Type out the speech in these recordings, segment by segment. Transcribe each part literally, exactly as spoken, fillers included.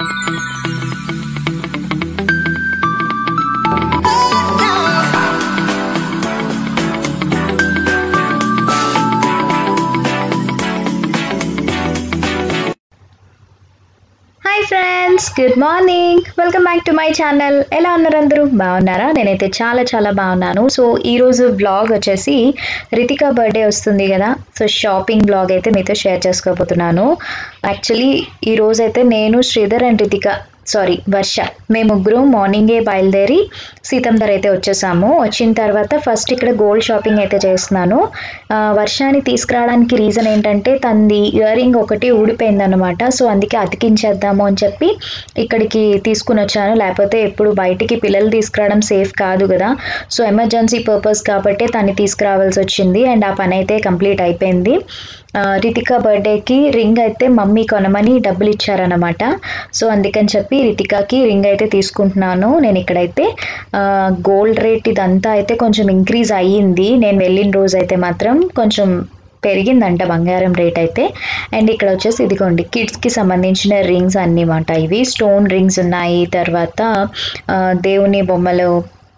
Good morning, welcome back to my channel. ఎలా ఉన్నారు అందరూ? బాగున్నారా? నేనైతే చాలా చాలా బాగున్నాను. సో ఈరోజు బ్లాగ్ వచ్చేసి రితికా బర్త్డే వస్తుంది కదా, సో షాపింగ్ బ్లాగ్ అయితే మీతో షేర్ చేసుకోబోతున్నాను. యాక్చువల్లీ ఈరోజు అయితే నేను, శ్రీధర్ అండ్ రితిక సారీ వర్ష మేము ముగ్గురు మార్నింగే బయలుదేరి సీతంధర అయితే వచ్చేసాము. వచ్చిన తర్వాత ఫస్ట్ ఇక్కడ గోల్డ్ షాపింగ్ అయితే చేస్తున్నాను. వర్షాన్ని తీసుకురావడానికి రీజన్ ఏంటంటే తనది ఇయర్ రింగ్ ఒకటి ఊడిపోయింది అనమాట. సో అందుకే అతికించేద్దాము అని చెప్పి ఇక్కడికి తీసుకుని వచ్చాను. లేకపోతే ఎప్పుడు బయటికి పిల్లలు తీసుకురావడం సేఫ్ కాదు కదా, సో ఎమర్జెన్సీ పర్పస్ కాబట్టి తన్ని తీసుకురావాల్సి వచ్చింది. అండ్ ఆ పని అయితే కంప్లీట్ అయిపోయింది. రితికా బర్త్డేకి రింగ్ అయితే మమ్మీ కొనమని డబ్బులు ఇచ్చారనమాట. సో అందుకని చెప్పి రితికాకి రింగ్ అయితే తీసుకుంటున్నాను. నేను ఇక్కడైతే గోల్డ్ రేట్ ఇదంతా అయితే కొంచెం ఇంక్రీజ్ అయ్యింది. నేను వెళ్ళిన రోజు అయితే మాత్రం కొంచెం పెరిగిందంట బంగారం రేట్ అయితే. అండ్ ఇక్కడ వచ్చేసి ఇదిగోండి కిడ్స్కి సంబంధించిన రింగ్స్ అన్నమాట. ఇవి స్టోన్ రింగ్స్ ఉన్నాయి, తర్వాత దేవుని బొమ్మలు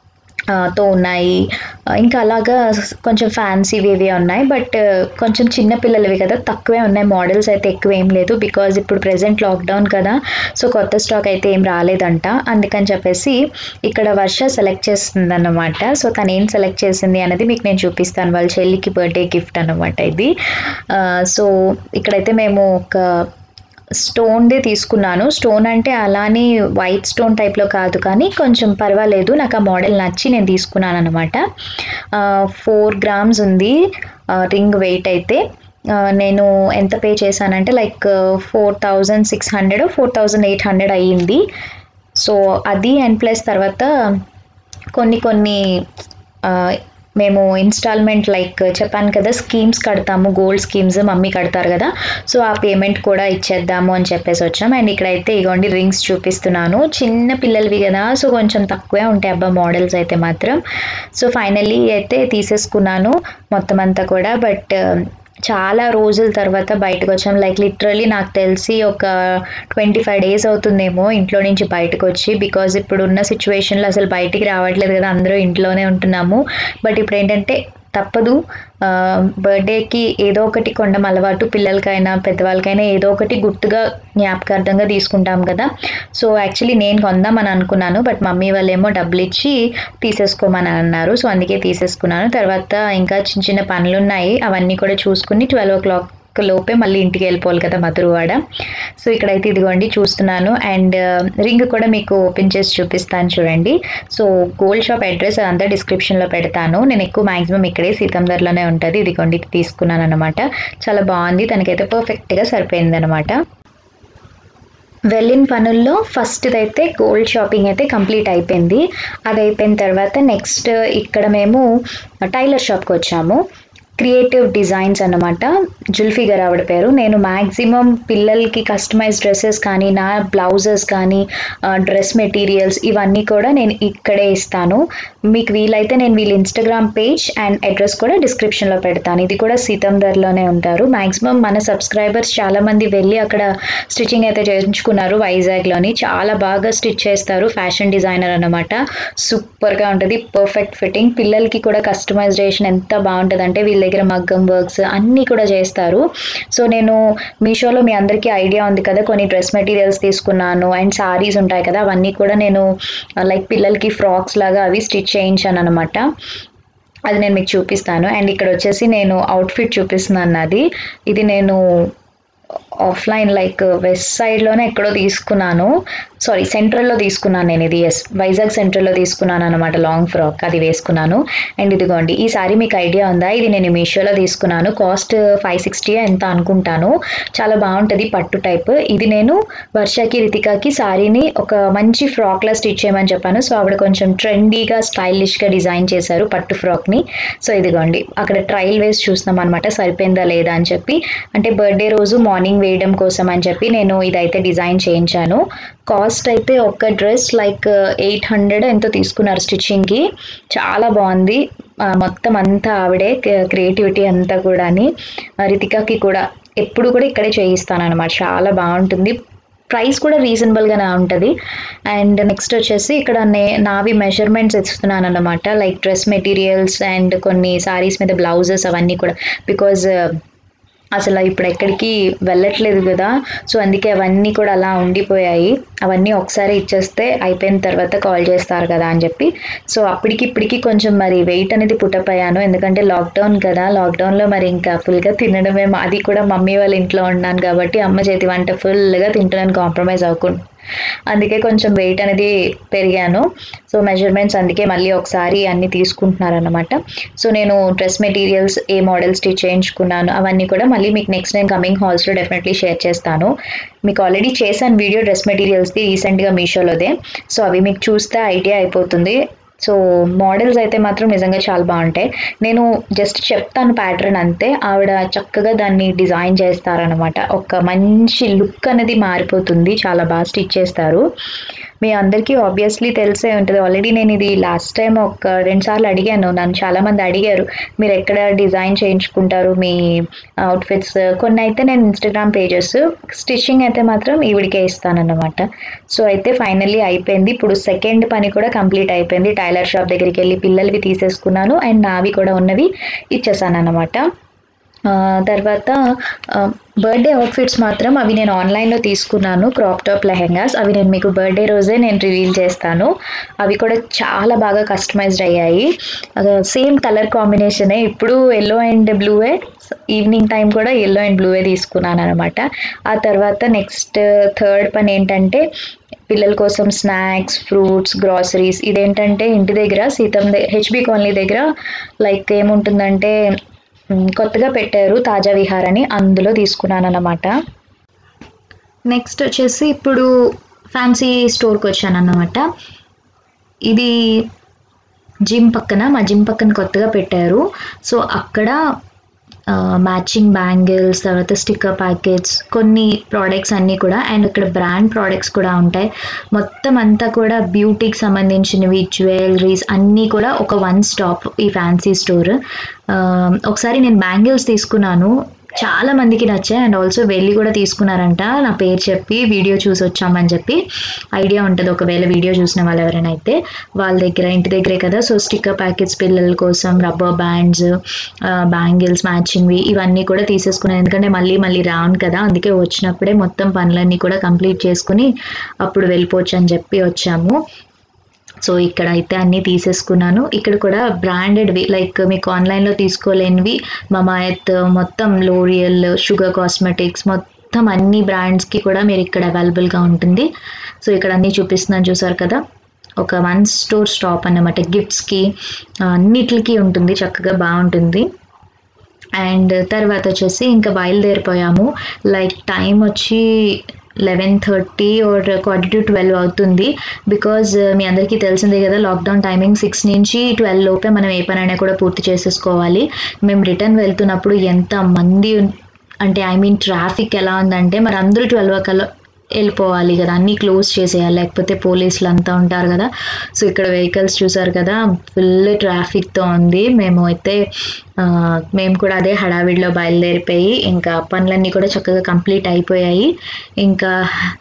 తో ఉన్నాయి, ఇంకా అలాగా కొంచెం ఫ్యాన్సీవి ఇవి ఉన్నాయి. బట్ కొంచెం చిన్న పిల్లలవి కదా, తక్కువే ఉన్నాయి. మోడల్స్ అయితే ఎక్కువ ఏం లేదు, బికాజ్ ఇప్పుడు ప్రెజెంట్ లాక్డౌన్ కదా, సో కొత్త స్టాక్ అయితే ఏం రాలేదంట. అందుకని చెప్పేసి ఇక్కడ వర్ష సెలెక్ట్ చేస్తుంది అన్నమాట. సో తను ఏం సెలెక్ట్ చేసింది అనేది మీకు నేను చూపిస్తాను. వాళ్ళ చెల్లికి బర్త్డే గిఫ్ట్ అనమాట ఇది. సో ఇక్కడైతే మేము ఒక స్టోన్దే తీసుకున్నాను. స్టోన్ అంటే అలానే వైట్ స్టోన్ టైప్లో కాదు, కానీ కొంచెం పర్వాలేదు, నాకు ఆ మోడల్ నచ్చి నేను తీసుకున్నాను అనమాట. ఫోర్ గ్రామ్స్ ఉంది రింగ్ వెయిట్ అయితే. నేను ఎంత పే చేశానంటే like four thousand six hundred four thousand eight hundred అయ్యింది. సో అది అండ్ ప్లస్ తర్వాత కొన్ని కొన్ని మేము ఇన్స్టాల్మెంట్ లైక్ చెప్పాను కదా, స్కీమ్స్ కడతాము, గోల్డ్ స్కీమ్స్ మమ్మీ కడతారు కదా, సో ఆ పేమెంట్ కూడా ఇచ్చేద్దాము అని చెప్పేసి వచ్చాం. అండ్ ఇక్కడైతే ఇగోండి రింగ్స్ చూపిస్తున్నాను. చిన్న పిల్లలవి కదా, సో కొంచెం తక్కువే ఉంటాయి అబ్బా మోడల్స్ అయితే మాత్రం. సో ఫైనల్లీ అయితే తీసేసుకున్నాను మొత్తం అంతా కూడా. బట్ చాలా రోజుల తర్వాత బయటకు వచ్చాం. లైక్ లిటరలీ నాకు తెలిసి ఒక ట్వంటీ ఫైవ్ డేస్ అవుతుందేమో ఇంట్లో నుంచి బయటకు వచ్చి. బికాజ్ ఇప్పుడు ఉన్న సిచ్యువేషన్లో అసలు బయటికి రావట్లేదు కదా, అందరూ ఇంట్లోనే ఉంటున్నాము. బట్ ఇప్పుడు ఏంటంటే తప్పదు, బర్త్డేకి ఏదో ఒకటి కొనడం అలవాటు, పిల్లలకైనా పెద్దవాళ్ళకైనా ఏదో ఒకటి గుర్తుగా జ్ఞాపకార్థంగా తీసుకుంటాం కదా. సో యాక్చువల్లీ నేను కొందామని అనుకున్నాను, బట్ మమ్మీ వాళ్ళేమో డబ్బులు ఇచ్చి తీసేసుకోమని అన్నారు. సో అందుకే తీసేసుకున్నాను. తర్వాత ఇంకా చిన్న చిన్న పనులు ఉన్నాయి, అవన్నీ కూడా చూసుకుని ట్వెల్వ్ ఓ క్లాక్ లోపే మళ్ళీ ఇంటికి వెళ్ళిపోవాలి కదా మధురవాడ. సో ఇక్కడైతే ఇదిగోండి చూస్తున్నాను. అండ్ రింగ్ కూడా మీకు ఓపెన్ చేసి చూపిస్తాను చూడండి. సో గోల్డ్ షాప్ అడ్రస్ అదంతా డిస్క్రిప్షన్లో పెడతాను. నేను ఎక్కువ మ్యాక్సిమం ఇక్కడే సీతంధరలోనే ఉంటుంది. ఇదిగోండి తీసుకున్నాను అనమాట. చాలా బాగుంది, తనకైతే పర్ఫెక్ట్గా సరిపోయింది అనమాట. వెళ్ళిన పనుల్లో ఫస్ట్ అయితే గోల్డ్ షాపింగ్ అయితే కంప్లీట్ అయిపోయింది. అది అయిపోయిన తర్వాత నెక్స్ట్ ఇక్కడ మేము టైలర్ షాప్కి వచ్చాము. క్రియేటివ్ డిజైన్స్ అన్నమాట, జుల్ఫీ గారు ఆవిడ పేరు. నేను మ్యాక్సిమం పిల్లలకి కస్టమైజ్ డ్రెస్సెస్ కానీ, నా బ్లౌజెస్ కానీ, డ్రెస్ మెటీరియల్స్ ఇవన్నీ కూడా నేను ఇక్కడే ఇస్తాను. మీకు వీలైతే నేను వీళ్ళ ఇన్స్టాగ్రామ్ పేజ్ అండ్ అడ్రస్ కూడా డిస్క్రిప్షన్లో పెడతాను. ఇది కూడా సీతంధరలోనే ఉంటారు. మ్యాక్సిమం మన సబ్స్క్రైబర్స్ చాలామంది వెళ్ళి అక్కడ స్టిచ్చింగ్ అయితే చేయించుకున్నారు వైజాగ్లోని. చాలా బాగా స్టిచ్ చేస్తారు, ఫ్యాషన్ డిజైనర్ అనమాట. సూపర్గా ఉంటుంది, పర్ఫెక్ట్ ఫిట్టింగ్. పిల్లలకి కూడా కస్టమైజేషన్ ఎంత బాగుంటుంది అంటే వీళ్ళ దగ్గర మగ్గం వర్క్స్ అన్నీ కూడా చేస్తారు. సో నేను మీషోలో మీ అందరికీ ఐడియా ఉంది కదా, కొన్ని డ్రెస్ మెటీరియల్స్ తీసుకున్నాను. అండ్ సారీస్ ఉంటాయి కదా, అవన్నీ కూడా నేను లైక్ పిల్లలకి ఫ్రాక్స్ లాగా అవి స్టిచ్ చేయించాను అనమాట. అది నేను మీకు చూపిస్తాను. అండ్ ఇక్కడ వచ్చేసి నేను అవుట్ఫిట్ చూపిస్తున్నాను. అది ఇది నేను ఆఫ్లైన్ లైక్ వెస్ట్ సైడ్లోనే ఎక్కడో తీసుకున్నాను, సారీ సెంట్రల్లో తీసుకున్నాను నేను ఇది. ఎస్, వైజాగ్ సెంట్రల్లో తీసుకున్నాను అనమాట. లాంగ్ ఫ్రాక్ అది వేసుకున్నాను. అండ్ ఇదిగోండి ఈ సారీ మీకు ఐడియా ఉందా, ఇది నేను మీషోలో తీసుకున్నాను. కాస్ట్ ఫైవ్ సిక్స్టీ ఎంత అనుకుంటాను. చాలా బాగుంటుంది, పట్టు టైప్. ఇది నేను వర్షకి రితికాకి సారీని ఒక మంచి ఫ్రాక్లా స్టిచ్ చేయమని చెప్పాను. సో ఆవిడ కొంచెం ట్రెండీగా స్టైలిష్గా డిజైన్ చేశారు పట్టు ఫ్రాక్ని. సో ఇదిగోండి అక్కడ ట్రయల్ వేసి చూస్తున్నాం అనమాట, సరిపోయిందా లేదా అని చెప్పి. అంటే బర్త్డే రోజు మార్నింగ్ వేయడం కోసం అని చెప్పి నేను ఇదైతే డిజైన్ చేయించాను. కాస్ట్ అయితే ఒక డ్రెస్ లైక్ ఎయిట్ హండ్రెడ్ ఎంతో తీసుకున్నారు స్టిచ్చింగ్కి. చాలా బాగుంది, మొత్తం అంతా ఆవిడే క్రియేటివిటీ అంతా కూడా. రితికాకి కూడా ఎప్పుడు కూడా ఇక్కడే చేయిస్తాను అనమాట. చాలా బాగుంటుంది, ప్రైస్ కూడా రీజనబుల్గానే ఉంటుంది. అండ్ నెక్స్ట్ వచ్చేసి ఇక్కడ నే నావి మెజర్మెంట్స్ ఇస్తున్నాను అన్నమాట, లైక్ డ్రెస్ మెటీరియల్స్ అండ్ కొన్ని సారీస్ మీద బ్లౌజెస్ అవన్నీ కూడా, బికాజ్ అసలు ఇప్పుడు ఎక్కడికి వెళ్ళట్లేదు కదా, సో అందుకే అవన్నీ కూడా అలా ఉండిపోయాయి. అవన్నీ ఒకసారి ఇచ్చేస్తే అయిపోయిన తర్వాత కాల్ చేస్తారు కదా అని చెప్పి, సో అప్పటికి ఇప్పటికి కొంచెం మరి వెయిట్ అనేది పుట్టప్ అయ్యాను. ఎందుకంటే లాక్డౌన్ కదా, లాక్డౌన్లో మరి ఇంకా ఫుల్గా తినడమే, అది కూడా మమ్మీ వాళ్ళ ఇంట్లో ఉన్నాను కాబట్టి అమ్మ చేతి వంట ఫుల్గా తింటున్నాను, కాంప్రమైజ్ అవ్వకుండా. అందుకే కొంచెం వెయిట్ అనేది పెరిగాను. సో మెజర్మెంట్స్ అందుకే మళ్ళీ ఒకసారి అన్నీ తీసుకుంటున్నారన్నమాట. సో నేను డ్రెస్ మెటీరియల్స్ ఏ మోడల్ స్టిచ్ చేయించుకున్నాను అవన్నీ కూడా మళ్ళీ మీకు నెక్స్ట్ నేను కమింగ్ హాల్స్లో డెఫినెట్లీ షేర్ చేస్తాను. మీకు ఆల్రెడీ చేశాను వీడియో డ్రెస్ మెటీరియల్స్ది రీసెంట్గా మీషోలోదే, సో అవి మీకు చూస్తే ఐడియా అయిపోతుంది. సో మోడల్స్ అయితే మాత్రం నిజంగా చాలా బాగుంటాయి. నేను జస్ట్ చెప్తాను ప్యాటర్న్ అంతే, ఆవిడ చక్కగా దాన్ని డిజైన్ చేస్తారనమాట. ఒక మంచి లుక్ అనేది మారిపోతుంది, చాలా బాగా స్టిచ్ చేస్తారు. మీ అందరికీ ఆబ్వియస్లీ తెలిసే ఉంటుంది. ఆల్రెడీ నేను ఇది లాస్ట్ టైం ఒక రెండు సార్లు అడిగాను, నన్ను చాలామంది అడిగారు మీరు ఎక్కడ డిజైన్ చేయించుకుంటారు మీ అవుట్ఫిట్స్. కొన్ని అయితే నేను ఇన్స్టాగ్రామ్ పేజెస్, స్టిచ్చింగ్ అయితే మాత్రం ఈవిడికే ఇస్తానన్నమాట. సో అయితే ఫైనల్లీ అయిపోయింది. ఇప్పుడు సెకండ్ పని కూడా కంప్లీట్ అయిపోయింది. టైలర్ షాప్ దగ్గరికి వెళ్ళి పిల్లలవి తీసేసుకున్నాను అండ్ నావి కూడా ఉన్నవి ఇచ్చేసాను అన్నమాట. తర్వాత బర్త్డే అవుట్ఫిట్స్ మాత్రం అవి నేను ఆన్లైన్లో తీసుకున్నాను, క్రాప్ టాప్ లెహెంగాస్. అవి నేను మీకు బర్త్డే రోజే నేను రివీల్ చేస్తాను. అవి కూడా చాలా బాగా కస్టమైజ్డ్ అయ్యాయి, సేమ్ కలర్ కాంబినేషనే. ఇప్పుడు ఎల్లో అండ్ బ్లూవే, ఈవినింగ్ టైం కూడా ఎల్లో అండ్ బ్లూవే తీసుకున్నాను అనమాట. ఆ తర్వాత నెక్స్ట్ థర్డ్ పని ఏంటంటే పిల్లల కోసం స్నాక్స్, ఫ్రూట్స్, గ్రాసరీస్. ఇదేంటంటే ఇంటి దగ్గర సీతం హెచ్బి కాలనీ దగ్గర లైక్ ఏముంటుందంటే కొత్తగా పెట్టారు తాజా విహార్ అని, అందులో తీసుకున్నాను అన్నమాట. నెక్స్ట్ వచ్చేసి ఇప్పుడు ఫ్యాన్సీ స్టోర్కి వచ్చాను అన్నమాట. ఇది జిమ్ పక్కన, మా జిమ్ పక్కన కొత్తగా పెట్టారు. సో అక్కడ మ్యాచింగ్ బ్యాంగిల్స్, తర్వాత స్టిక్కర్ ప్యాకెట్స్, కొన్ని ప్రోడక్ట్స్ అన్నీ కూడా, అండ్ ఇక్కడ బ్రాండ్ ప్రోడక్ట్స్ కూడా ఉంటాయి. మొత్తం అంతా కూడా బ్యూటీకి సంబంధించినవి, జ్యువెలరీస్ అన్నీ కూడా ఒక వన్ స్టాప్ ఈ ఫ్యాన్సీ స్టోర్. ఒకసారి నేను బ్యాంగిల్స్ తీసుకున్నాను, చాలా మందికి నచ్చాయి అండ్ ఆల్సో వెళ్ళి కూడా తీసుకున్నారంట, నా పేరు చెప్పి వీడియో చూసి వచ్చామని చెప్పి. ఐడియా ఉంటుంది ఒకవేళ వీడియో చూసిన వాళ్ళు ఎవరైనా అయితే, వాళ్ళ దగ్గర ఇంటి దగ్గరే కదా. సో స్టిక్కర్ ప్యాకెట్స్ పిల్లల కోసం, రబ్బర్ బ్యాండ్స్, బ్యాంగిల్స్ మ్యాచింగ్వి ఇవన్నీ కూడా తీసేసుకున్నాను. ఎందుకంటే మళ్ళీ మళ్ళీ రాను కదా, అందుకే వచ్చినప్పుడే మొత్తం పనులన్నీ కూడా కంప్లీట్ చేసుకుని అప్పుడు వెళ్ళిపోవచ్చు అని చెప్పి వచ్చాము. సో ఇక్కడ అయితే అన్నీ తీసేసుకున్నాను. ఇక్కడ కూడా బ్రాండెడ్వి, లైక్ మీకు ఆన్లైన్లో తీసుకోలేనివి మమాయత్, మొత్తం లోరియల్, షుగర్ కాస్మెటిక్స్, మొత్తం అన్ని బ్రాండ్స్కి కూడా మీరు ఇక్కడ అవైలబుల్గా ఉంటుంది. సో ఇక్కడ అన్నీ చూపిస్తున్నాను, చూసారు కదా, ఒక వన్ స్టోర్ స్టాప్ అన్నమాట. గిఫ్ట్స్కి అన్నిటికి ఉంటుంది, చక్కగా బాగుంటుంది. అండ్ తర్వాత వచ్చేసి ఇంకా బయలుదేరిపోయాము. లైక్ టైం వచ్చి eleven thirty or quarter to twelve అవుతుంది. బికాజ్ మీ అందరికీ తెలిసిందే కదా, లాక్డౌన్ టైమింగ్ సిక్స్ నుంచి ట్వెల్వ్ లోపే మనం ఏ పనైనా కూడా పూర్తి చేసేసుకోవాలి. మేము రిటర్న్ వెళ్తున్నప్పుడు ఎంత మంది అంటే ఐ మీన్ ట్రాఫిక్ ఎలా ఉందంటే, మరి అందరూ ట్వెల్వ్ కల్లా వెళ్ళిపోవాలి కదా, అన్నీ క్లోజ్ చేసేయాలి, లేకపోతే పోలీసులు అంతా ఉంటారు కదా. సో ఇక్కడ వెహికల్స్ చూసారు కదా, ఫుల్ ట్రాఫిక్తో ఉంది. మేము అయితే మేము కూడా అదే హడావిడిలో బయలుదేరిపోయి ఇంకా పనులన్నీ కూడా చక్కగా కంప్లీట్ అయిపోయాయి. ఇంకా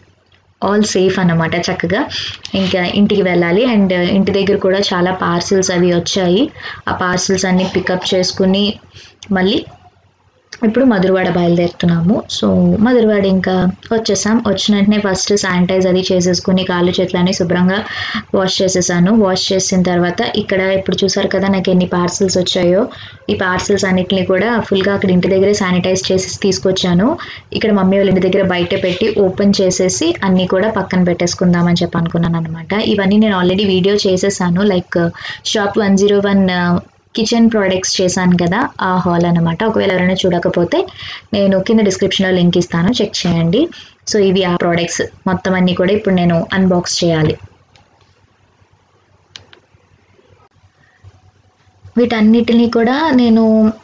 ఆల్ సేఫ్ అన్నమాట, చక్కగా ఇంకా ఇంటికి వెళ్ళాలి. అండ్ ఇంటి దగ్గర కూడా చాలా పార్సిల్స్ అవి వచ్చాయి. ఆ పార్సిల్స్ అన్నీ పికప్ చేసుకుని మళ్ళీ ఇప్పుడు మధురవాడ బయలుదేరుతున్నాము. సో మధురవాడ ఇంకా వచ్చేసాం. వచ్చిన వెంటనే ఫస్ట్ శానిటైజ్ అది చేసేసుకుని కాళ్ళు చేతులని శుభ్రంగా వాష్ చేసేసాను. వాష్ చేసిన తర్వాత ఇక్కడ ఇప్పుడు చూసారు కదా నాకు ఎన్ని పార్సిల్స్ వచ్చాయో, ఈ పార్సిల్స్ అన్నిటిని కూడా ఫుల్గా అక్కడ ఇంటి దగ్గరే శానిటైజ్ చేసి తీసుకొచ్చాను. ఇక్కడ మమ్మీ వాళ్ళ ఇంటి దగ్గర బయట పెట్టి ఓపెన్ చేసేసి అన్నీ కూడా పక్కన పెట్టేసుకుందామని చెప్పి అనుకున్నాను అనమాట. ఇవన్నీ నేను ఆల్రెడీ వీడియో చేసేసాను, like shop one zero one kitchen products చేశాను కదా, ఆ హాల్ అనమాట. ఒకవేళ ఎవరైనా చూడకపోతే నేను కింద డిస్క్రిప్షన్లో లింక్ ఇస్తాను, చెక్ చేయండి. సో ఇవి ఆ ప్రోడక్ట్స్ మొత్తం అన్నీ కూడా ఇప్పుడు నేను అన్బాక్స్ చేయాలి. వీటన్నిటిని కూడా నేను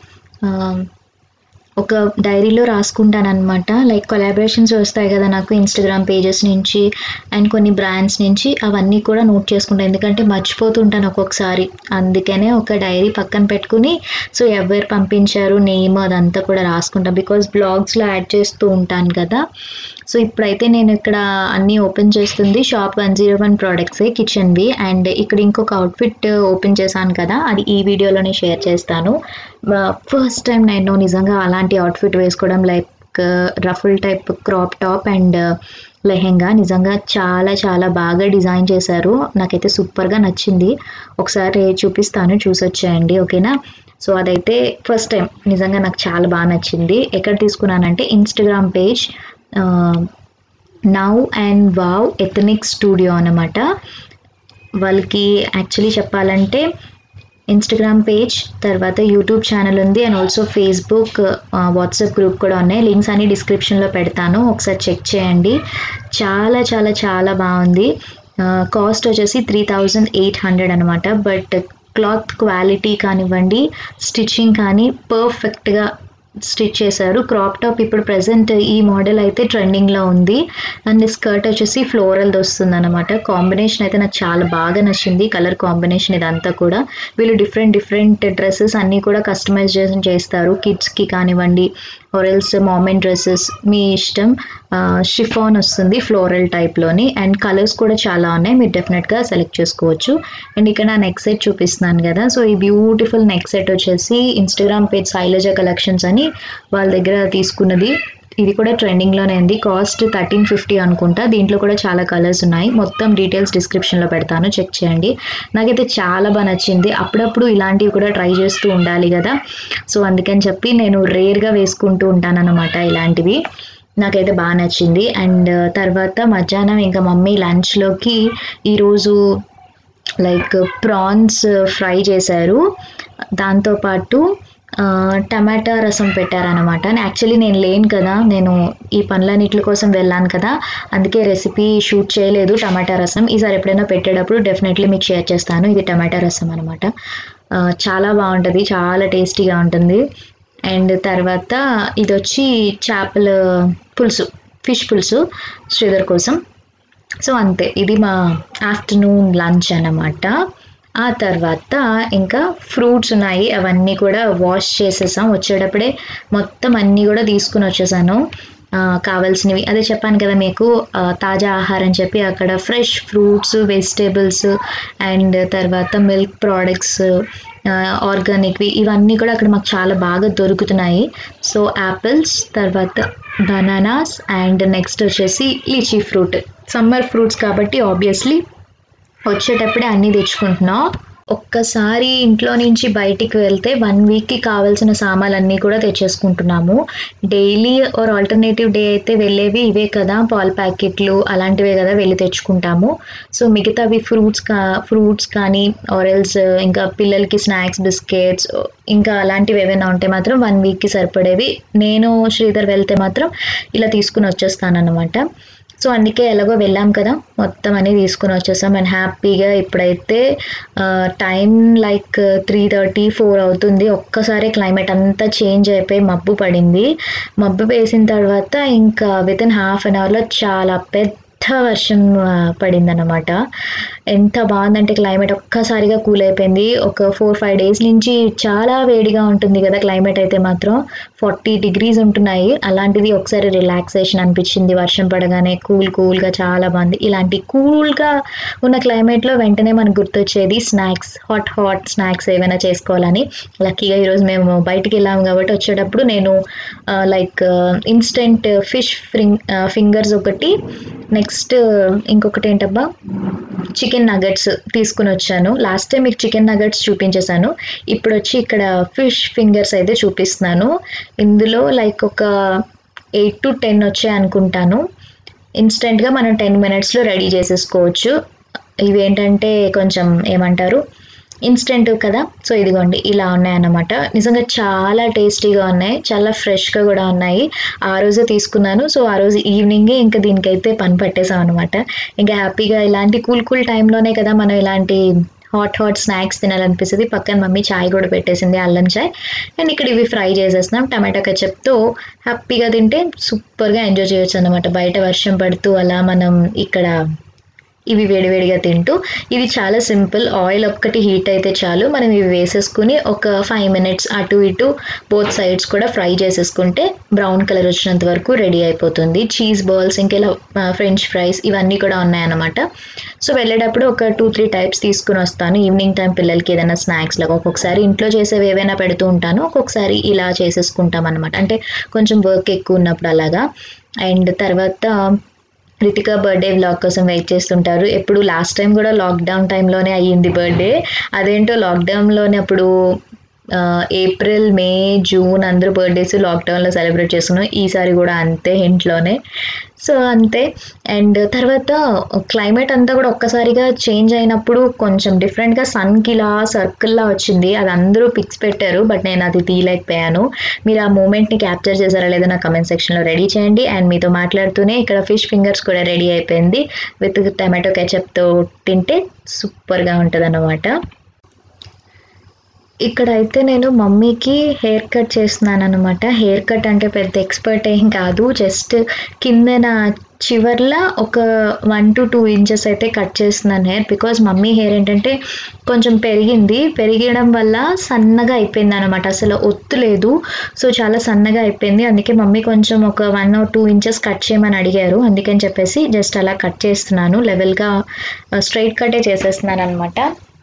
ఒక డైరీలో రాసుకుంటాను అనమాట. లైక్ కొలాబరేషన్స్ వస్తాయి కదా నాకు ఇన్స్టాగ్రామ్ పేజెస్ నుంచి అండ్ కొన్ని బ్రాండ్స్ నుంచి, అవన్నీ కూడా నోట్ చేసుకుంటాను, ఎందుకంటే మర్చిపోతుంటాను ఒక్కొక్కసారి. అందుకనే ఒక డైరీ పక్కన పెట్టుకుని సో ఎవరు పంపించారు నేమ్ అదంతా కూడా రాసుకుంటాను, బికాజ్ బ్లాగ్స్లో యాడ్ చేస్తూ ఉంటాను కదా. సో ఇప్పుడైతే నేను ఇక్కడ అన్నీ ఓపెన్ చేస్తుంది షాప్ వన్ జీరో వన్ ప్రోడక్ట్సే కిచెన్వి. అండ్ ఇక్కడ ఇంకొక అవుట్ఫిట్ ఓపెన్ చేశాను కదా, అది ఈ వీడియోలోనే షేర్ చేస్తాను. ఫస్ట్ టైం నేను నిజంగా అలాంటి అవుట్ఫిట్ వేసుకోవడం, like ruffle type crop top and lehenga. నిజంగా చాలా చాలా బాగా డిజైన్ చేశారు, నాకైతే సూపర్గా నచ్చింది. ఒకసారి చూపిస్తాను, చూసొచ్చేయండి ఓకేనా. సో అదైతే ఫస్ట్ టైం నిజంగా నాకు చాలా బాగా నచ్చింది. ఎక్కడ తీసుకున్నానంటే Instagram page now and Wow Ethnic Studio అనమాట. వాళ్ళకి యాక్చువల్లీ చెప్పాలంటే ఇన్స్టాగ్రామ్ పేజ్, తర్వాత యూట్యూబ్ ఛానల్ ఉంది, and also Facebook, WhatsApp group కూడా ఉన్నాయి. లింక్స్ అన్ని డిస్క్రిప్షన్లో పెడతాను, ఒకసారి చెక్ చేయండి. చాలా చాలా చాలా బాగుంది. కాస్ట్ వచ్చేసి త్రీ థౌజండ్ ఎయిట్ హండ్రెడ్ అనమాట. బట్ క్లాత్ క్వాలిటీ కానివ్వండి, స్టిచ్చింగ్ కానీ పర్ఫెక్ట్గా స్టిచ్ చేశారు. క్రాప్ టాప్ ఇప్పుడు ప్రెసెంట్ ఈ మోడల్ అయితే ట్రెండింగ్లో ఉంది. అండ్ స్కర్ట్ వచ్చేసి ఫ్లోరల్ది వస్తుంది అనమాట. కాంబినేషన్ అయితే నాకు చాలా బాగా నచ్చింది, కలర్ కాంబినేషన్ ఇదంతా కూడా. వీళ్ళు డిఫరెంట్ డిఫరెంట్ డ్రెస్సెస్ అన్నీ కూడా కస్టమైజేషన్ చేస్తారు, కిడ్స్కి కానివ్వండి ఆర్ఎల్స్ మామెన్ డ్రెస్సెస్, మీ ఇష్టం. షిఫాన్ వస్తుంది ఫ్లోరల్ టైప్లోని, అండ్ కలర్స్ కూడా చాలా ఉన్నాయి, మీరు డెఫినెట్గా సెలెక్ట్ చేసుకోవచ్చు. అండ్ ఇక్కడ నా నెక్ సెట్ చూపిస్తున్నాను కదా, సో ఈ బ్యూటిఫుల్ నెక్ సెట్ వచ్చేసి ఇన్స్టాగ్రామ్ పేజ్ శైలజ కలెక్షన్స్ అని వాళ్ళ దగ్గర తీసుకున్నది. ఇది కూడా ట్రెండింగ్లోనే ఉంది, కాస్ట్ థర్టీన్ ఫిఫ్టీ అనుకుంటా. దీంట్లో కూడా చాలా కలర్స్ ఉన్నాయి, మొత్తం డీటెయిల్స్ డిస్క్రిప్షన్లో పెడతాను, చెక్ చేయండి. నాకైతే చాలా బాగా నచ్చింది. అప్పుడప్పుడు ఇలాంటివి కూడా ట్రై చేస్తూ ఉండాలి కదా, సో అందుకని చెప్పి నేను రేర్గా వేసుకుంటూ ఉంటాను అనమాట ఇలాంటివి. నాకైతే బాగా నచ్చింది. అండ్ తర్వాత మధ్యాహ్నం ఇంకా మమ్మీ లంచ్లోకి ఈరోజు లైక్ ప్రాన్స్ ఫ్రై చేశారు, దాంతోపాటు టమాటా రసం పెట్టారనమాట. యాక్చువల్లీ నేను లేను కదా, నేను ఈ పనులన్నిటి కోసం వెళ్ళాను కదా, అందుకే రెసిపీ షూట్ చేయలేదు టమాటా రసం. ఈసారి ఎప్పుడైనా పెట్టేటప్పుడు డెఫినెట్లీ మీకు షేర్ చేస్తాను. ఇది టమాటా రసం అనమాట, చాలా బాగుంటుంది, చాలా టేస్టీగా ఉంటుంది. అండ్ తర్వాత ఇది వచ్చి చేపల పులుసు, ఫిష్ పులుసు శ్రీధర్ కోసం. సో అంతే, ఇది మా ఆఫ్టర్నూన్ లంచ్ అన్నమాట. ఆ తర్వాత ఇంకా ఫ్రూట్స్ ఉన్నాయి, అవన్నీ కూడా వాష్ చేసేసాం. వచ్చేటప్పుడే మొత్తం అన్నీ కూడా తీసుకుని వచ్చేసాను కావాల్సినవి. అదే చెప్పాను కదా మీకు, తాజా ఆహారం అని చెప్పి అక్కడ ఫ్రెష్ ఫ్రూట్స్, వెజిటేబుల్స్ అండ్ తర్వాత మిల్క్ ప్రోడక్ట్స్, ఆర్గానిక్వి, ఇవన్నీ కూడా అక్కడ మాకు చాలా బాగా దొరుకుతున్నాయి. సో యాపిల్స్, తర్వాత బనానాస్, అండ్ నెక్స్ట్ వచ్చేసి లీచీ ఫ్రూట్. సమ్మర్ ఫ్రూట్స్ కాబట్టి ఆబ్వియస్లీ వచ్చేటప్పుడే అన్నీ తెచ్చుకుంటున్నాం. ఒక్కసారి ఇంట్లో నుంచి బయటికి వెళ్తే వన్ వీక్కి కావాల్సిన సామాన్లన్నీ కూడా తెచ్చేసుకుంటున్నాము. డైలీ ఆర్ ఆల్టర్నేటివ్ డే అయితే వెళ్ళేవి ఇవే కదా, పాల ప్యాకెట్లు అలాంటివే కదా వెళ్ళి తెచ్చుకుంటాము. సో మిగతావి ఫ్రూట్స్ కా ఫ్రూట్స్ కానీ ఆరెల్స్ ఇంకా పిల్లలకి స్నాక్స్, బిస్కెట్స్ ఇంకా అలాంటివి ఏమైనా ఉంటే మాత్రం వన్ వీక్కి సరిపడేవి నేను శ్రీధర్ వెళ్తే మాత్రం ఇలా తీసుకుని వచ్చేస్తాను అనమాట. సో అందుకే ఎలాగో వెళ్ళాం కదా, మొత్తం అన్నీ తీసుకుని వచ్చేసాం. అండ్ హ్యాపీగా ఇప్పుడైతే time like three thirty four అవుతుంది. ఒక్కసారి క్లైమేట్ అంతా చేంజ్ అయిపోయి మబ్బు పడింది. మబ్బు వేసిన తర్వాత ఇంకా విత్ ఇన్ హాఫ్ అన్ అవర్లో చాలా పెద్ద వర్షం పడిందన్నమాట. ఎంత బాగుందంటే క్లైమేట్ ఒక్కసారిగా కూల్ అయిపోయింది. ఒక ఫోర్ ఫైవ్ డేస్ నుంచి చాలా వేడిగా ఉంటుంది కదా క్లైమేట్, అయితే మాత్రం ఫార్టీ డిగ్రీస్ ఉంటున్నాయి. అలాంటిది ఒకసారి రిలాక్సేషన్ అనిపించింది వర్షం పడగానే, కూల్ కూల్గా చాలా బాగుంది. ఇలాంటి కూల్గా ఉన్న క్లైమేట్లో వెంటనే మనకు గుర్తొచ్చేది స్నాక్స్, హాట్ హాట్ స్నాక్స్ ఏమైనా చేసుకోవాలని. లక్కీగా ఈరోజు మేము బయటికి వెళ్ళాము కాబట్టి వచ్చేటప్పుడు నేను లైక్ ఇన్స్టెంట్ ఫిష్ ఫ్రింగ్ ఫింగర్స్ ఒకటి, నెక్స్ట్ ఇంకొకటి ఏంటబ్బా చికెన్ నగెట్స్ తీసుకుని వచ్చాను. లాస్ట్ టైం మీకు చికెన్ నగెట్స్ చూపించేశాను, ఇప్పుడు వచ్చి ఇక్కడ ఫిష్ ఫింగర్స్ అయితే చూపిస్తున్నాను. ఇందులో లైక్ ఒక ఎయిట్ టు టెన్ వచ్చాయి అనుకుంటాను. ఇన్స్టెంట్గా మనం టెన్ మినిట్స్లో రెడీ చేసేసుకోవచ్చు. ఇవేంటంటే కొంచెం ఏమంటారు ఇన్స్టెంట్ కదా, సో ఇదిగోండి ఇలా ఉన్నాయన్నమాట. నిజంగా చాలా టేస్టీగా ఉన్నాయి, చాలా ఫ్రెష్గా కూడా ఉన్నాయి. ఆ రోజే తీసుకున్నాను, సో ఆ రోజు ఈవినింగే ఇంకా దీనికైతే పని పట్టేసాం అనమాట. ఇంకా హ్యాపీగా ఇలాంటి కూల్ కూల్ టైంలోనే కదా మనం ఇలాంటి హాట్ హాట్ స్నాక్స్ తినాలనిపిస్తుంది. పక్కన మమ్మీ చాయ్ కూడా పెట్టేసింది, అల్లం చాయ్. అండ్ ఇక్కడ ఇవి ఫ్రై చేసేస్తున్నాం టమాటా కెచప్తో. హ్యాపీగా తింటే సూపర్గా ఎంజాయ్ చేయొచ్చు అనమాట. బయట వర్షం పడుతూ అలా మనం ఇక్కడ ఇవి వేడివేడిగా తింటూ, ఇది చాలా సింపుల్. ఆయిల్ ఒక్కటి హీట్ అయితే చాలు, మనం ఇవి వేసేసుకుని ఒక ఫైవ్ మినిట్స్ అటు ఇటు బోత్ సైడ్స్ కూడా ఫ్రై చేసేసుకుంటే బ్రౌన్ కలర్ వచ్చినంత వరకు రెడీ అయిపోతుంది. చీజ్ బాల్స్, ఇంకెలా ఫ్రెంచ్ ఫ్రైస్ ఇవన్నీ కూడా ఉన్నాయన్నమాట. సో వెళ్ళేటప్పుడు ఒక టూ త్రీ టైప్స్ తీసుకుని వస్తాను. ఈవినింగ్ టైం పిల్లలకి ఏదైనా స్నాక్స్ లాగా, ఒక్కొక్కసారి ఇంట్లో చేసేవి ఏవైనా పెడుతూ ఉంటాను, ఒక్కొక్కసారి ఇలా చేసేసుకుంటాం అనమాట. అంటే కొంచెం వర్క్ ఎక్కువ ఉన్నప్పుడు అలాగా. అండ్ తర్వాత రితికా బర్త్డే వ్లాగ్ కోసం వెయిట్ చేస్తుంటారు. ఎప్పుడు లాస్ట్ టైం కూడా లాక్డౌన్ టైంలోనే అయ్యింది బర్త్డే. అదేంటో లాక్డౌన్లోనే అప్పుడు ఏప్రిల్, మే, జూన్ అందరూ బర్త్డేస్ లాక్డౌన్లో సెలబ్రేట్ చేసుకున్నాం. ఈసారి కూడా అంతే, ఇంట్లోనే. సో అంతే. అండ్ తర్వాత క్లైమేట్ అంతా కూడా ఒక్కసారిగా చేంజ్ అయినప్పుడు కొంచెం డిఫరెంట్గా సన్కి ఇలా సర్కిల్లా వచ్చింది. అది అందరూ పిక్స్ పెట్టారు, బట్ నేను అది తీయలేకపోయాను. మీరు ఆ మూమెంట్ని క్యాప్చర్ చేశారా లేదా నా కమెంట్ సెక్షన్లో రెడీ చేయండి. అండ్ మీతో మాట్లాడుతూనే ఇక్కడ ఫిష్ ఫింగర్స్ కూడా రెడీ అయిపోయింది. విత్ టమాటో కెచప్తో తింటే సూపర్గా ఉంటుంది అన్నమాట. ఇక్కడైతే నేను మమ్మీకి హెయిర్ కట్ చేస్తున్నాను అనమాట. హెయిర్ కట్ అంటే పెద్ద ఎక్స్పర్ట్ ఏం కాదు, జస్ట్ కిందన చివర్లా ఒక వన్ టు టూ ఇంచెస్ అయితే కట్ చేస్తున్నాను హెయిర్. బికాజ్ మమ్మీ హెయిర్ ఏంటంటే కొంచెం పెరిగింది, పెరిగడం వల్ల సన్నగా అయిపోయింది అనమాట. అసలు ఒత్తు లేదు, సో చాలా సన్నగా అయిపోయింది. అందుకే మమ్మీ కొంచెం ఒక one or two inches cut చేయమని అడిగారు. అందుకని చెప్పేసి జస్ట్ అలా కట్ చేస్తున్నాను. లెవెల్గా స్ట్రైట్ కటే చేసేస్తున్నాను అనమాట.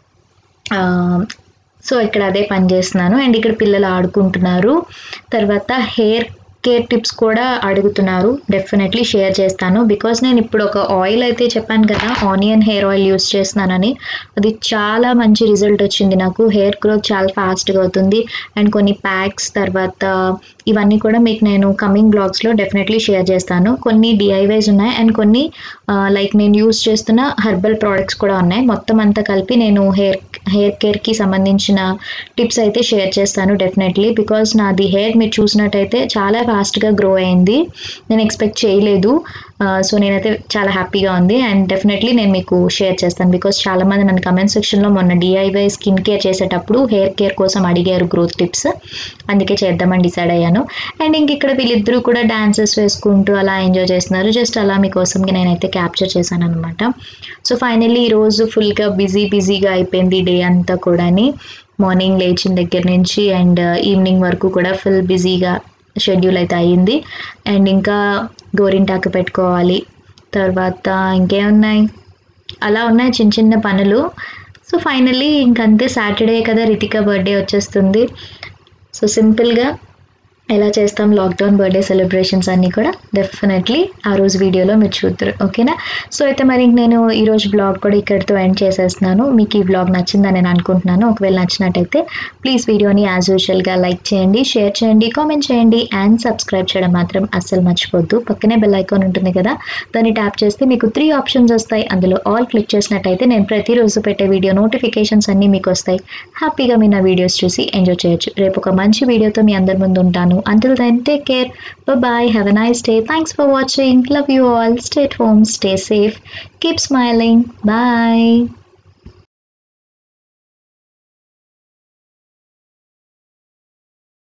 సో ఇక్కడ అదే పని చేస్తున్నాను. అండ్ ఇక్కడ పిల్లలు ఆడుకుంటున్నారు. తర్వాత హెయిర్ కేర్ టిప్స్ కూడా అడుగుతున్నారు, డెఫినెట్లీ షేర్ చేస్తాను. బికాస్ నేను ఇప్పుడు ఒక ఆయిల్ అయితే చెప్పాను కదా, ఆనియన్ హెయిర్ ఆయిల్ యూస్ చేస్తున్నానని. అది చాలా మంచి రిజల్ట్ వచ్చింది నాకు. హెయిర్ గ్రోత్ చాలా ఫాస్ట్గా అవుతుంది. అండ్ కొన్ని ప్యాక్స్ తర్వాత ఇవన్నీ కూడా మీకు నేను కమింగ్ బ్లాగ్స్లో డెఫినెట్లీ షేర్ చేస్తాను. కొన్ని డిఐవైస్ ఉన్నాయి అండ్ కొన్ని లైక్ నేను యూస్ చేస్తున్న హెర్బల్ ప్రోడక్ట్స్ కూడా ఉన్నాయి. మొత్తం అంతా కలిపి నేను హెయిర్ హెయిర్ కేర్కి సంబంధించిన టిప్స్ అయితే షేర్ చేస్తాను డెఫినెట్లీ. బికాస్ నాది హెయిర్ మీరు చూసినట్టయితే చాలా ఫాస్ట్గా గ్రో అయింది, నేను ఎక్స్పెక్ట్ చేయలేదు. సో నేనైతే చాలా హ్యాపీగా ఉంది. అండ్ డెఫినెట్లీ నేను మీకు షేర్ చేస్తాను. బికాస్ చాలామంది నన్ను కమెంట్ సెక్షన్లో మొన్న డిఐవై స్కిన్ కేర్ చేసేటప్పుడు హెయిర్ కేర్ కోసం అడిగారు గ్రోత్ టిప్స్, అందుకే చేద్దామని డిసైడ్ అయ్యాను. అండ్ ఇంక ఇక్కడ వీళ్ళిద్దరూ కూడా డాన్సెస్ వేసుకుంటూ అలా ఎంజాయ్ చేస్తున్నారు. జస్ట్ అలా మీకోసం నేనైతే క్యాప్చర్ చేశాను అనమాట. సో ఫైనల్లీ ఈరోజు ఫుల్గా బిజీ బిజీగా అయిపోయింది డే అంతా కూడా. మార్నింగ్ లేచిన దగ్గర నుంచి అండ్ ఈవినింగ్ వరకు కూడా ఫుల్ బిజీగా షెడ్యూల్ అయితే అయ్యింది. అండ్ ఇంకా గోరింటాకు పెట్టుకోవాలి, తర్వాత ఇంకేమున్నాయి, అలా ఉన్నాయి చిన్న చిన్న పనులు. సో ఫైనల్లీ ఇంకంతే, సాటర్డే కదా, రితికా బర్త్డే వచ్చేస్తుంది. సో సింపుల్గా ఎలా చేస్తాం లాక్డౌన్ బర్త్డే సెలబ్రేషన్స్ అన్నీ కూడా డెఫినెట్లీ ఆ రోజు వీడియోలో మీరు చూద్దరు, ఓకేనా. సో అయితే మరి నేను ఈరోజు బ్లాగ్ కూడా ఇక్కడితో ఎండ్ చేసేస్తున్నాను. మీకు ఈ బ్లాగ్ నచ్చిందని నేను అనుకుంటున్నాను. ఒకవేళ నచ్చినట్టయితే ప్లీజ్ వీడియోని యాజ్ యూజువల్గా లైక్ చేయండి, షేర్ చేయండి, కామెంట్ చేయండి అండ్ సబ్స్క్రైబ్ చేయడం మాత్రం అస్సలు మర్చిపోద్దు. పక్కనే బెల్ ఐకాన్ ఉంటుంది కదా, దాన్ని ట్యాప్ చేస్తే మీకు త్రీ ఆప్షన్స్ వస్తాయి. అందులో ఆల్ క్లిక్ చేసినట్టయితే నేను ప్రతిరోజు పెట్టే వీడియో నోటిఫికేషన్స్ అన్నీ మీకు వస్తాయి. హ్యాపీగా మీ నా వీడియోస్ చూసి ఎంజాయ్ చేయొచ్చు. రేపు ఒక మంచి వీడియోతో మీ అందరి ముందు ఉంటాను. Until then, take care. Bye-bye. Have a nice day. Thanks for watching. Love you all. Stay at home. Stay safe. Keep smiling. Bye.